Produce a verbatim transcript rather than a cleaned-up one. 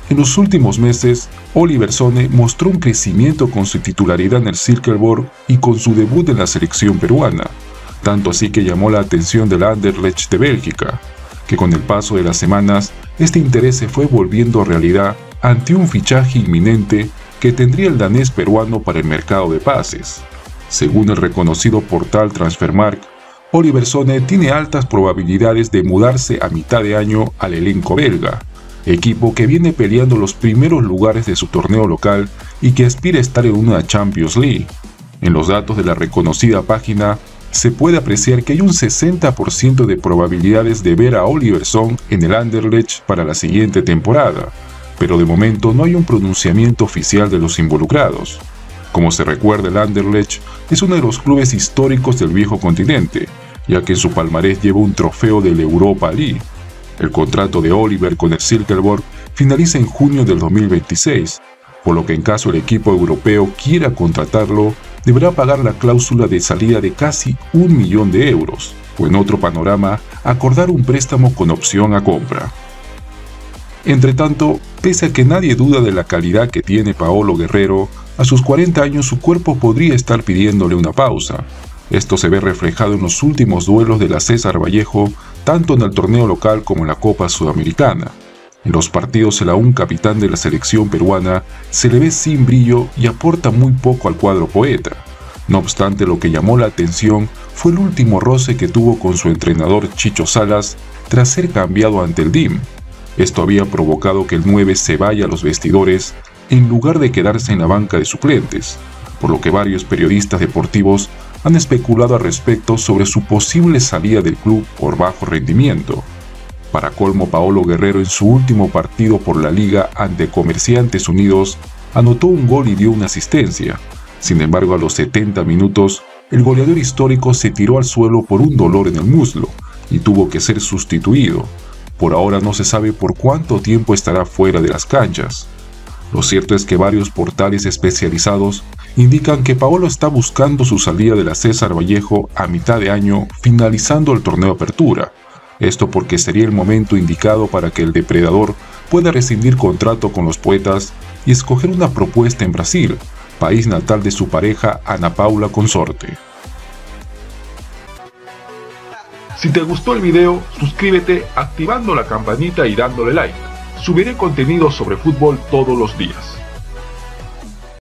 En los últimos meses, Oliver Sone mostró un crecimiento con su titularidad en el Silkeborg y con su debut en la selección peruana, tanto así que llamó la atención del Anderlecht de Bélgica, que con el paso de las semanas, este interés se fue volviendo realidad ante un fichaje inminente que tendría el danés peruano para el mercado de pases. Según el reconocido portal Transfermarkt, Oliver Sone tiene altas probabilidades de mudarse a mitad de año al elenco belga, equipo que viene peleando los primeros lugares de su torneo local y que aspira a estar en una Champions League. En los datos de la reconocida página, se puede apreciar que hay un sesenta por ciento de probabilidades de ver a Oliver Sone en el Anderlecht para la siguiente temporada, pero de momento no hay un pronunciamiento oficial de los involucrados. Como se recuerda, el Anderlecht es uno de los clubes históricos del viejo continente, ya que en su palmarés lleva un trofeo de la Europa League. El contrato de Oliver con el Silkeborg finaliza en junio del dos mil veintiséis, por lo que en caso el equipo europeo quiera contratarlo, deberá pagar la cláusula de salida de casi un millón de euros, o en otro panorama, acordar un préstamo con opción a compra. Entretanto, pese a que nadie duda de la calidad que tiene Paolo Guerrero, a sus cuarenta años su cuerpo podría estar pidiéndole una pausa. Esto se ve reflejado en los últimos duelos de la César Vallejo, tanto en el torneo local como en la Copa Sudamericana. En los partidos el aún capitán de la selección peruana se le ve sin brillo y aporta muy poco al cuadro poeta. No obstante, lo que llamó la atención fue el último roce que tuvo con su entrenador Chicho Salas tras ser cambiado ante el D I M. Esto había provocado que el nueve se vaya a los vestidores en lugar de quedarse en la banca de suplentes, por lo que varios periodistas deportivos han especulado al respecto sobre su posible salida del club por bajo rendimiento. Para colmo, Paolo Guerrero en su último partido por la liga ante Comerciantes Unidos anotó un gol y dio una asistencia. Sin embargo, a los setenta minutos, el goleador histórico se tiró al suelo por un dolor en el muslo y tuvo que ser sustituido. Por ahora no se sabe por cuánto tiempo estará fuera de las canchas. Lo cierto es que varios portales especializados indican que Paolo está buscando su salida de la César Vallejo a mitad de año, finalizando el torneo Apertura. Esto porque sería el momento indicado para que el depredador pueda rescindir contrato con los poetas y escoger una propuesta en Brasil, país natal de su pareja Ana Paula Consorte. Si te gustó el video, suscríbete activando la campanita y dándole like. Subiré contenido sobre fútbol todos los días.